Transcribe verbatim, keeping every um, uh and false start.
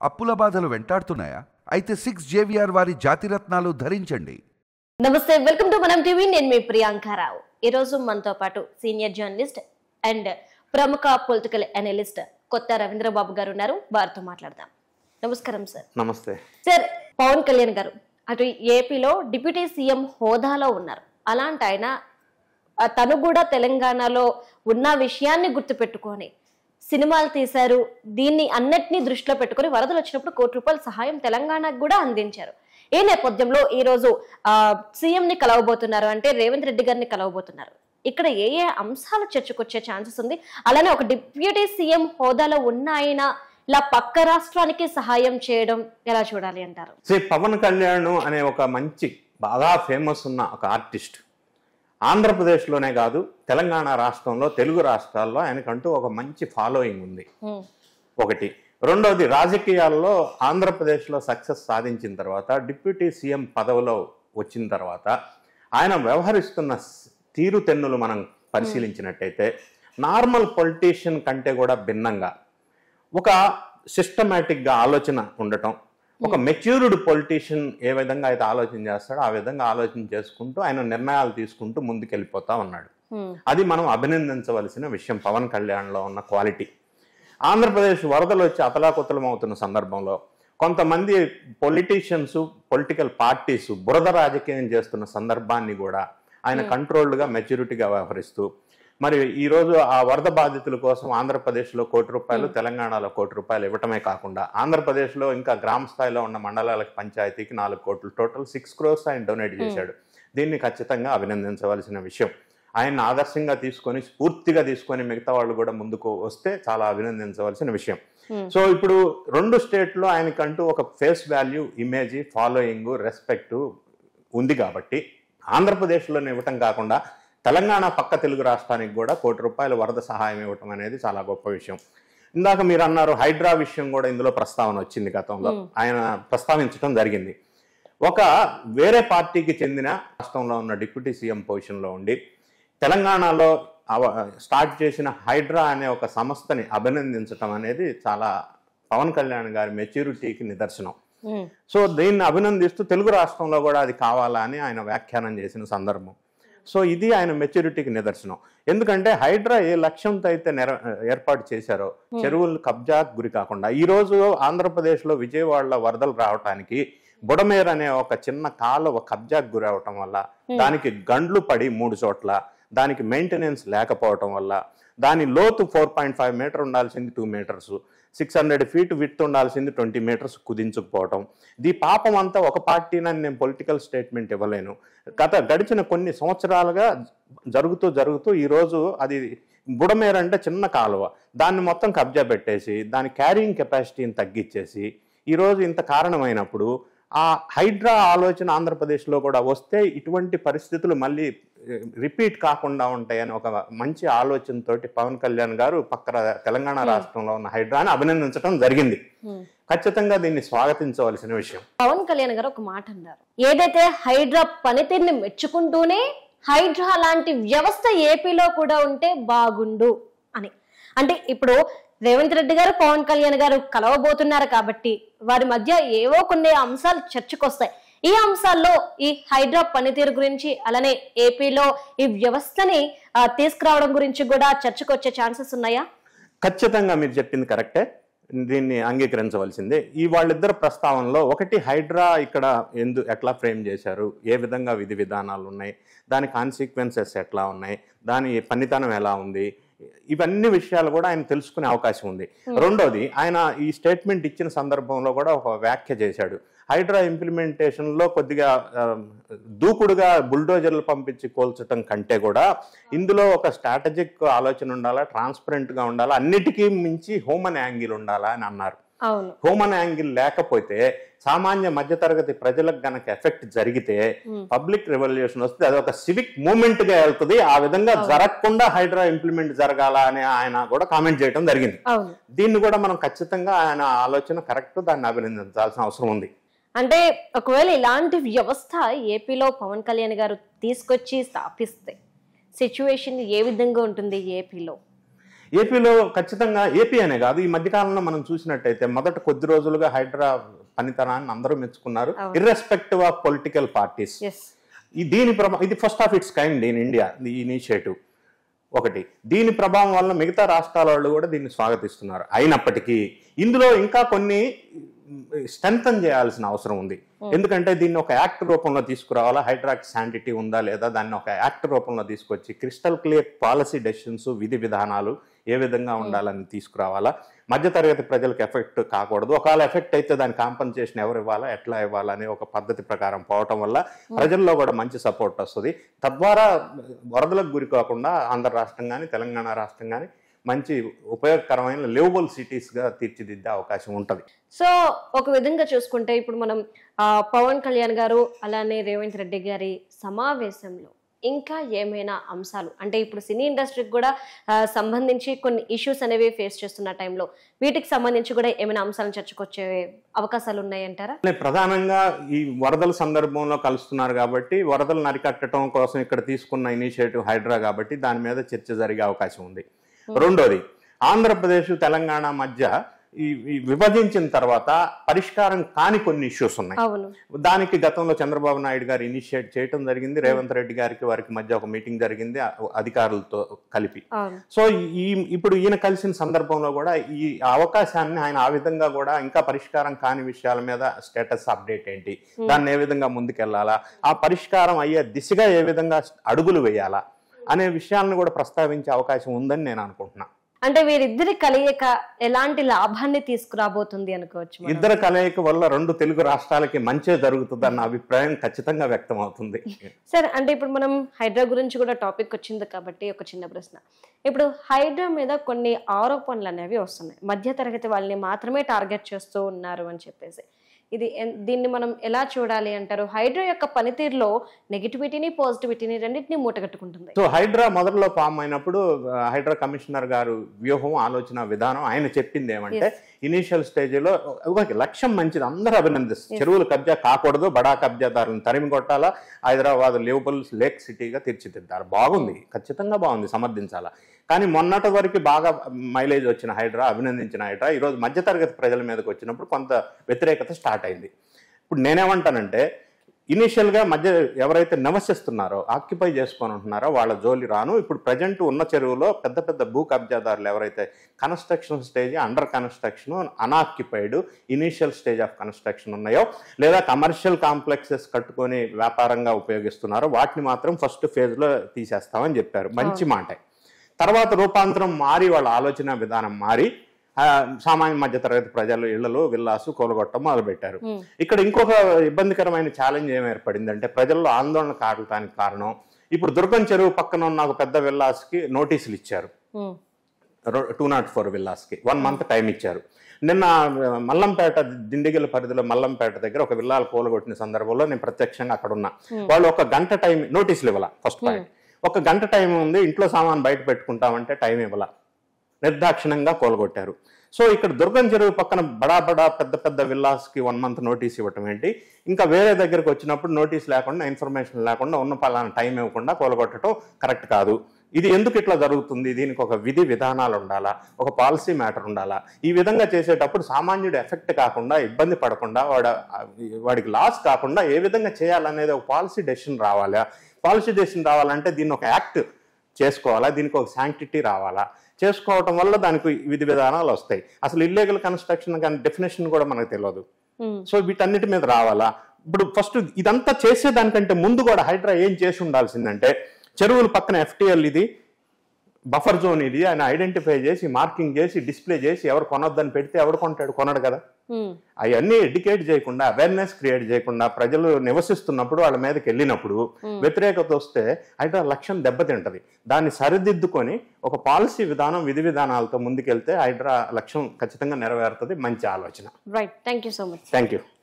అప్పుల బాధలు వెంటాడుతున్నాయా? అయితే సిక్స్ జేవిఆర్ వారి జాతిరత్నాలు ధరించండి. నమస్తే, వెల్కమ్ టు మనం టీవీ. నేను మీ ప్రియాంకారావు. ఈరోజు మనతో పాటు సీనియర్ జర్నలిస్ట్ అండ్ ప్రముఖ పొలిటికల్ అనలిస్ట్ కొత్త రవీంద్రబాబు గారు ఉన్నారు. వారితో మాట్లాడదాం. నమస్కారం సార్. నమస్తే సార్. పవన్ కళ్యాణ్ గారు అటు ఏపీలో డిప్యూటీ సీఎం హోదాలో ఉన్నారు. అలాంటి ఆయన తను కూడా తెలంగాణలో ఉన్న విషయాన్ని గుర్తుపెట్టుకొని సినిమాలు తీశారు. దీన్ని అన్నిటినీ దృష్టిలో పెట్టుకుని వరదలు వచ్చినప్పుడు కోటి రూపాయల సహాయం తెలంగాణకు కూడా అందించారు. ఈ నేపథ్యంలో ఈ రోజు ఆ సీఎం ని కలవబోతున్నారు, అంటే రేవంత్ రెడ్డి గారిని కలవబోతున్నారు. ఇక్కడ ఏ ఏ అంశాలు చర్చకొచ్చే ఛాన్సెస్ ఉంది? అలానే ఒక డిప్యూటీ సీఎం హోదాలో ఉన్న ఆయన ఇలా పక్క రాష్ట్రానికి సహాయం చేయడం ఎలా చూడాలి అంటారు? శ్రీ పవన్ కళ్యాణ్ అనే ఒక మంచి బాగా ఫేమస్ ఉన్న ఒక ఆర్టిస్ట్ ఆంధ్రప్రదేశ్లోనే కాదు తెలంగాణ రాష్ట్రంలో తెలుగు రాష్ట్రాల్లో ఆయనకంటూ ఒక మంచి ఫాలోయింగ్ ఉంది. ఒకటి. రెండవది, రాజకీయాల్లో ఆంధ్రప్రదేశ్లో సక్సెస్ సాధించిన తర్వాత డిప్యూటీ సీఎం పదవిలో వచ్చిన తర్వాత ఆయన వ్యవహరిస్తున్న తీరుతెన్నులు మనం పరిశీలించినట్టయితే నార్మల్ పొలిటీషియన్ కంటే కూడా భిన్నంగా ఒక సిస్టమేటిక్గా ఆలోచన ఉండటం, ఒక మెచ్యూర్డ్ పొలిటీషియన్ ఏ విధంగా అయితే ఆలోచన చేస్తాడో ఆ విధంగా ఆలోచన చేసుకుంటూ ఆయన నిర్ణయాలు తీసుకుంటూ ముందుకెళ్ళిపోతా ఉన్నాడు. అది మనం అభినందించవలసిన విషయం పవన్ కళ్యాణ్లో ఉన్న క్వాలిటీ. ఆంధ్రప్రదేశ్ వరదలు వచ్చి అతలాకుతలం అవుతున్న సందర్భంలో కొంతమంది పొలిటీషియన్స్, పొలిటికల్ పార్టీస్ బురద రాజకీయం చేస్తున్న సందర్భాన్ని కూడా ఆయన కంట్రోల్డ్గా మెచ్యూరిటీగా వ్యవహరిస్తూ మరి ఈరోజు ఆ వరద బాధితుల కోసం ఆంధ్రప్రదేశ్లో కోటి రూపాయలు, తెలంగాణలో కోటి రూపాయలు ఇవ్వటమే కాకుండా ఆంధ్రప్రదేశ్లో ఇంకా గ్రామ స్థాయిలో ఉన్న మండలాలకు పంచాయతీకి నాలుగు కోట్లు, టోటల్ సిక్స్ క్రోర్స్ ఆయన డొనేట్ చేశాడు. దీన్ని ఖచ్చితంగా అభినందించవలసిన విషయం. ఆయన ఆదర్శంగా తీసుకొని స్ఫూర్తిగా తీసుకొని మిగతా వాళ్ళు కూడా ముందుకు వస్తే చాలా అభినందించవలసిన విషయం. సో ఇప్పుడు రెండు స్టేట్లో ఆయనకంటూ ఒక face value, image, following, respect ఉంది కాబట్టి ఆంధ్రప్రదేశ్లోనే ఇవ్వటం కాకుండా తెలంగాణ పక్క తెలుగు రాష్ట్రానికి కూడా కోటి రూపాయలు వరద సహాయం ఇవ్వటం అనేది చాలా గొప్ప విషయం. ఇందాక మీరు అన్నారు హైడ్రా విషయం కూడా ఇందులో ప్రస్తావన వచ్చింది. గతంలో ఆయన ప్రస్తావించడం జరిగింది. ఒక వేరే పార్టీకి చెందిన రాష్ట్రంలో ఉన్న డిప్యూటీ సీఎం పొజిషన్లో ఉండి తెలంగాణలో స్టార్ట్ చేసిన హైడ్రా అనే ఒక సంస్థని అభినందించటం అనేది చాలా పవన్ కళ్యాణ్ గారి మెచ్యూరిటీకి నిదర్శనం. సో దీన్ని అభినందిస్తూ తెలుగు రాష్ట్రంలో కూడా అది కావాలా అని ఆయన వ్యాఖ్యానం చేసిన సందర్భం. సో ఇది ఆయన మెచ్యూరిటీకి నిదర్శనం. ఎందుకంటే హైడ్రా ఏ లక్ష్యంతో అయితే నెర ఏర్పాటు చేశారో చెరువులు కబ్జాకు గురి కాకుండా ఈరోజు ఆంధ్రప్రదేశ్లో విజయవాడలో వరదలు రావడానికి బుడమేర్ అనే ఒక చిన్న కాలువ కబ్జాకు గురి అవటం వల్ల, దానికి గండ్లు పడి మూడు చోట్ల, దానికి మెయింటెనెన్స్ లేకపోవటం వల్ల, దాని లోతు ఫోర్ పాయింట్ ఫైవ్ మీటర్ ఉండాల్సింది two meters, six hundred feet width ఉండాల్సింది ట్వంటీ మీటర్స్ కుదించకపోవటం. దీ పాపం అంతా ఒక పార్టీనని నేను పొలిటికల్ స్టేట్మెంట్ ఇవ్వలేను. గత గడిచిన కొన్ని సంవత్సరాలుగా జరుగుతూ జరుగుతూ ఈరోజు అది బుడమేర అంటే చిన్న కాలువ, దాన్ని మొత్తం కబ్జా పెట్టేసి దాని క్యారింగ్ కెపాసిటీని తగ్గించేసి ఈరోజు ఇంత కారణమైనప్పుడు ఆ హైడ్రా ఆలోచన ఆంధ్రప్రదేశ్లో కూడా వస్తే ఇటువంటి పరిస్థితులు మళ్ళీ రిపీట్ కాకుండా ఉంటాయని ఒక మంచి ఆలోచనతోటి పవన్ కళ్యాణ్ గారు పక్క తెలంగాణ రాష్ట్రంలో ఉన్న హైడ్రాని అభినందించడం జరిగింది. ఖచ్చితంగా దీన్ని స్వాగతించవలసిన విషయం. పవన్ కళ్యాణ్ గారు ఒక మాట అన్నారు, ఏదైతే హైడ్రా పనితీరుని మెచ్చుకుంటూనే హైడ్రా లాంటి వ్యవస్థ ఏపీలో కూడా ఉంటే బాగుండు అని. అంటే ఇప్పుడు రేవంత్ రెడ్డి గారు పవన్ కళ్యాణ్ గారు కలవబోతున్నారు కాబట్టి వారి మధ్య ఏవో కొన్ని అంశాలు చర్చకొస్తాయి. ఈ అంశాల్లో ఈ హైడ్రా పనితీరు గురించి, అలానే ఏపీలో ఈ వ్యవస్థని తీసుకురావడం గురించి కూడా చర్చకొచ్చే ఛాన్సెస్ ఉన్నాయా? ఖచ్చితంగా మీరు చెప్పింది కరెక్టే, దీన్ని అంగీకరించవలసిందే. ఈ వాళ్ళిద్దరు ప్రస్తావనలో ఒకటి హైడ్రా ఇక్కడ ఎందు ఎట్లా ఫ్రేమ్ చేశారు, ఏ విధంగా విధి విధానాలు ఉన్నాయి, దాని కాన్సిక్వెన్సెస్ ఎట్లా ఉన్నాయి, దాని పనితనం ఎలా ఉంది, ఇవన్నీ విషయాలు కూడా ఆయన తెలుసుకునే అవకాశం ఉంది. రెండోది, ఆయన ఈ స్టేట్మెంట్ ఇచ్చిన సందర్భంలో కూడా ఒక వ్యాఖ్య చేశాడు. హైడ్రా ఇంప్లిమెంటేషన్లో కొద్దిగా దూకుడుగా బుల్డోజర్లు పంపించి కోల్చడం కంటే కూడా ఇందులో ఒక స్ట్రాటజిక్ ఆలోచన ఉండాలా, ట్రాన్స్పరెంట్గా ఉండాలా, అన్నిటికీ మించి హ్యూమన్ యాంగిల్ ఉండాలా అని అన్నారు. హ్యూమన్ యాంగిల్ లేకపోతే సామాన్య మధ్యతరగతి ప్రజలకు గనక ఎఫెక్ట్ జరిగితే పబ్లిక్ రెవల్యూషన్ వస్తే అది ఒక సివిక్ మూవ్మెంట్ గా వెళ్తుంది. ఆ విధంగా జరగకుండా హైడ్రా ఇంప్లిమెంట్ జరగాల అని ఆయన కూడా కామెంట్ చేయడం జరిగింది. దీన్ని కూడా మనం ఖచ్చితంగా ఆయన ఆలోచన కరెక్ట్, దాన్ని అభినందించాల్సిన అవసరం ఉంది. అంటే ఒకవేళ ఇలాంటి వ్యవస్థ ఏపీలో పవన్ కళ్యాణ్ గారు తీసుకొచ్చి స్థాపిస్తే సిచ్యువేషన్ ఏ విధంగా ఉంటుంది ఏపీలో? ఏపీలో ఖచ్చితంగా ఏపీ అనే కాదు, ఈ మధ్యకాలంలో మనం చూసినట్టయితే మొదట కొద్ది రోజులుగా హైడ్రా పనితనాన్ని అందరూ మెచ్చుకున్నారు, ఇర్రెస్పెక్టివ్ ఆఫ్ పొలిటికల్ పార్టీస్. దీని ప్రభావం, ఇది first of its kind in India ఈ ఇనిషియేటివ్ ఒకటి. దీని ప్రభావం వల్ల మిగతా రాష్ట్రాల వాళ్ళు కూడా దీన్ని స్వాగతిస్తున్నారు. అయినప్పటికీ ఇందులో ఇంకా కొన్ని స్ట్రెంథన్ చేయాల్సిన అవసరం ఉంది. ఎందుకంటే దీన్ని ఒక యాక్ట్ రూపంలో తీసుకురావాలా, హైడ్రాక్ శాంటిటీ ఉందా లేదా, దాన్ని ఒక యాక్ట్ రూపంలో తీసుకొచ్చి క్రిస్టల్ క్లియర్ పాలసీ డెసిషన్స్, విధి విధానాలు ఏ విధంగా ఉండాలని తీసుకురావాలా. మధ్యతరగతి ప్రజలకు ఎఫెక్ట్ కాకూడదు, ఒకవేళ ఎఫెక్ట్ అయితే దాని కాంపన్సేషన్ ఎవరు ఇవ్వాలా, ఎట్లా ఇవ్వాలా అనే ఒక పద్ధతి ప్రకారం పోవటం వల్ల ప్రజల్లో కూడా మంచి సపోర్ట్ వస్తుంది. తద్వారా వరదలకు గురి కాకుండా ఆంధ్ర రాష్ట్రం కానీ తెలంగాణ రాష్ట్రం కానీ మంచి ఉపయోగకరమైన లివబుల్ సిటీస్గా తీర్చిదిద్దే అవకాశం ఉంటుంది. సో ఒక విధంగా చూసుకుంటే ఇప్పుడు మనం పవన్ కళ్యాణ్ గారు అలానే రేవంత్ రెడ్డి గారి సమావేశంలో ఇంకా ఏమైనా అంశాలు, అంటే ఇప్పుడు సినీ ఇండస్ట్రీకి కూడా సంబంధించి కొన్ని ఇష్యూస్ అనేవి ఫేస్ చేస్తున్న టైంలో వీటికి సంబంధించి కూడా ఏమైనా అంశాలను చర్చకొచ్చే అవకాశాలు ఉన్నాయంటారా? ప్రధానంగా ఈ వరదల సందర్భంలో కలుస్తున్నారు కాబట్టి వరదలు అరికట్టడం కోసం ఇక్కడ తీసుకున్న ఇనిషియేటివ్ హైడ్రా కాబట్టి దాని మీద చర్చ జరిగే అవకాశం ఉంది. రెండోది, ఆంధ్రప్రదేశ్ తెలంగాణ మధ్య ఈ విభజించిన తర్వాత పరిష్కారం కాని కొన్ని ఇష్యూస్ ఉన్నాయి. దానికి గతంలో చంద్రబాబు నాయుడు గారు ఇనిషియేట్ చేయడం జరిగింది, రేవంత్ రెడ్డి గారికి వారికి మధ్య ఒక మీటింగ్ జరిగింది అధికారులతో కలిపి. సో ఈ ఇప్పుడు ఈయన కలిసిన సందర్భంలో కూడా ఈ అవకాశాన్ని ఆయన ఆ విధంగా కూడా ఇంకా పరిష్కారం కాని విషయాల మీద స్టేటస్ అప్డేట్ ఏంటి, దాన్ని ఏ విధంగా ముందుకెళ్లాలా, ఆ పరిష్కారం అయ్యే దిశగా ఏ విధంగా అడుగులు వేయాలా అనే విషయాలను కూడా ప్రస్తావించే అవకాశం ఉందని నేను అనుకుంటున్నా. అంటే వీరిద్దరి కలయిక ఎలాంటి లాభాన్ని తీసుకురాబోతుంది అనుకోవచ్చు? ఇద్దరు కలయిక వల్ల రెండు తెలుగు రాష్ట్రాలకి మంచి జరుగుతుంది అన్న అభిప్రాయం ఖచ్చితంగా వ్యక్తం అవుతుంది. సరే, అంటే ఇప్పుడు మనం హైడ్రా గురించి కూడా టాపిక్ వచ్చింది కాబట్టి ఒక చిన్న ప్రశ్న. ఇప్పుడు హైడ్రా మీద కొన్ని ఆరోపణలు అనేవి వస్తున్నాయి, మధ్యతరగతి వాళ్ళని మాత్రమే టార్గెట్ చేస్తూ ఉన్నారు అని చెప్పేసి. ఇది దీన్ని మనం ఎలా చూడాలి అంటారు? హైడ్రా యొక్క పనితీరులో నెగిటివిటీని పాజిటివిటీని రెండింటినీ మూటగట్టుకుంటుంది. సో హైడ్రా మొదట్లో ఫామ్ అయినప్పుడు హైడ్రా కమిషనర్ గారు వ్యూహం, ఆలోచన విధానం ఆయన చెప్పింది ఏమంటే ఇనీషియల్ స్టేజ్లో ఒక లక్ష్యం మంచిది, అందరూ అభినందిస్తారు, చెరువులు కబ్జా కాకూడదు, బడా కబ్జాదారులను తరిమి కొట్టాలా, హైదరాబాద్ లివబుల్ లేక్ సిటీగా తీర్చిదిద్దారు. బాగుంది, ఖచ్చితంగా బాగుంది, సమర్థించాలా. కానీ మొన్నటి వరకు బాగా మైలేజ్ వచ్చిన హైడ్రా, అభినందించిన హైడ్రా ఈరోజు మధ్యతరగతి ప్రజల మీదకి వచ్చినప్పుడు కొంత వ్యతిరేకత స్టార్ట్ అయింది. ఇప్పుడు నేనేమంటానంటే ఇనీషియల్గా మధ్య ఎవరైతే నివసిస్తున్నారో, ఆక్యుపై చేసుకొని ఉంటున్నారో వాళ్ళ జోలి రాను. ఇప్పుడు ప్రజెంట్ ఉన్న చెరువులో పెద్ద పెద్ద భూ కబ్జాదారులు ఎవరైతే construction stage, under construction, unoccupied, initial stage of construction ఉన్నాయో లేదా కమర్షియల్ కాంప్లెక్సెస్ కట్టుకొని వ్యాపారంగా ఉపయోగిస్తున్నారో వాటిని మాత్రం ఫస్ట్ ఫేజ్లో తీసేస్తామని చెప్పారు. మంచి మాటే. తర్వాత రూపాంతరం మారి వాళ్ళ ఆలోచన విధానం మారి సామాన్య మధ్య తరగతి ప్రజలు ఇళ్లలో విల్లాసు కూలగొట్టడం మొదలుపెట్టారు. ఇక్కడ ఇంకొక ఇబ్బందికరమైన ఛాలెంజ్ ఏం ఏర్పడిందంటే ప్రజల్లో ఆందోళన కావడానికి కారణం, ఇప్పుడు దుర్గం చెరువు పక్కన ఉన్న ఒక పెద్ద విల్లాస్కి నోటీసులు ఇచ్చారు, టూ నాట్ ఫోర్ విల్లాస్కి వన్ మంత్ టైం ఇచ్చారు. నిన్న మల్లంపేట దిండిగల పరిధిలో మల్లంపేట దగ్గర ఒక విల్లాలు కూలగొట్టిన సందర్భంలో నేను ప్రత్యక్షంగా అక్కడ ఉన్నా. వాళ్ళు ఒక గంట టైం నోటీసులు ఇవ్వాల, ఫస్ట్ పాయింట్. ఒక గంట టైం ఉంది, ఇంట్లో సామాన్ బయట పెట్టుకుంటామంటే టైం ఇవ్వాల, నిర్దాక్షిణంగా కూలగొట్టారు. సో ఇక్కడ దుర్గం చెరువు పక్కన బడా బడా పెద్ద పెద్ద విల్లాస్కి వన్ మంత్ నోటీస్ ఇవ్వటం ఏంటి, ఇంకా వేరే దగ్గరకు వచ్చినప్పుడు నోటీస్ లేకుండా, ఇన్ఫర్మేషన్ లేకుండా, ఉన్న పలానా టైం ఇవ్వకుండా కూలగొట్టడం కరెక్ట్ కాదు. ఇది ఎందుకు ఇట్లా జరుగుతుంది, దీనికి ఒక విధి విధానాలు ఉండాలా, ఒక పాలసీ మ్యాటర్ ఉండాలా. ఈ విధంగా చేసేటప్పుడు సామాన్యుడు ఎఫెక్ట్ కాకుండా, ఇబ్బంది పడకుండా, వాడ వాడికి లాస్ కాకుండా ఏ విధంగా చేయాలనేది ఒక పాలసీ డెసిషన్ రావాలా. పాలసీ డెసిషన్ రావాలంటే దీన్ని ఒక యాక్ట్ చేసుకోవాలా, దీనికి ఒక శాంక్టిటీ రావాలా. చేసుకోవటం వల్ల దానికి విధి విధానాలు వస్తాయి. అసలు ఇల్లీగల్ కన్స్ట్రక్షన్ కానీ డెఫినేషన్ కూడా మనకు తెలియదు. సో వీటన్నిటి మీద రావాలా. ఇప్పుడు ఫస్ట్ ఇదంతా చేసేదానికంటే ముందు కూడా హైడ్రా ఏం చేసి ఉండాల్సిందంటే, చెరువుల పక్కన ఎఫ్టీఎల్ ఇది, బఫర్ జోన్ ఇది ఆయన ఐడెంటిఫై చేసి, మార్కింగ్ చేసి, డిస్ప్లే చేసి, ఎవరు కొనొద్దని పెడితే ఎవరు కొంటాడు, కొనడు కదా. అవన్నీ ఎడ్యుకేట్ చేయకుండా, అవేర్నెస్ క్రియేట్ చేయకుండా ప్రజలు నివసిస్తున్నప్పుడు వాళ్ళ మీదకి వెళ్ళినప్పుడు వ్యతిరేకత వస్తే హైడ్రా లక్ష్యం దెబ్బతింటది. దాన్ని సరిదిద్దుకొని ఒక పాలసీ విధానం, విధి విధానాలతో ముందుకెళ్తే హైడ్రా లక్ష్యం ఖచ్చితంగా నెరవేరుతుంది. మంచి ఆలోచన. Right, thank you so much. Thank you.